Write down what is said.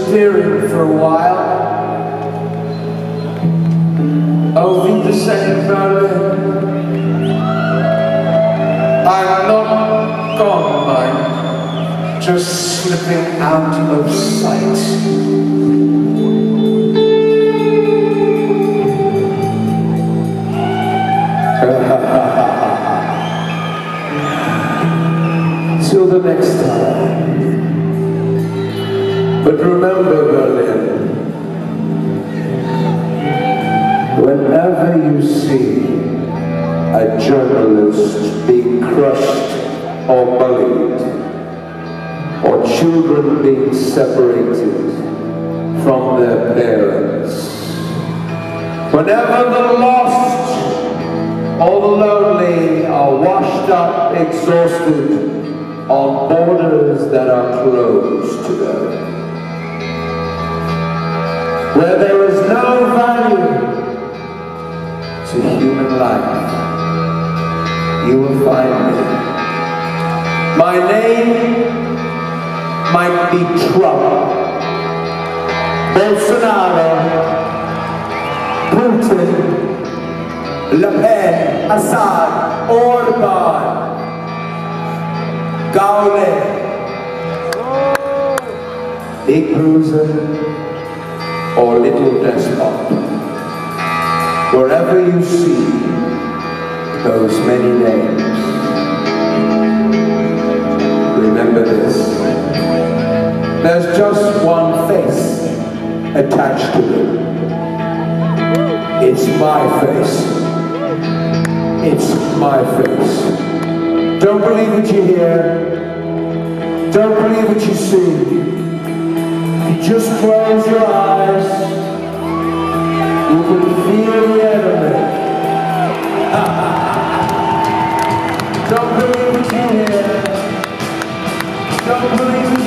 disappearing for a while. Over the second Berlin. I'm not gone, mind, just slipping out of sight. Till the next time. But remember, Berlin, whenever you see a journalist being crushed or bullied, or children being separated from their parents, whenever the lost or the lonely are washed up, exhausted, on borders that are closed to them, where there is no value to human life, you will find me. My name might be Trump, Bolsonaro, Putin, Le Pen, Assad, Orban, Gaulle, Big Bruiser, or Little Despot. Wherever you see those many names, remember this: there's just one face attached to them. It's my face. It's my face. Don't believe what you hear. Don't believe what you see. If you just close your eyes, you can feel the enemy. Don't believe what you hear. Don't believe what you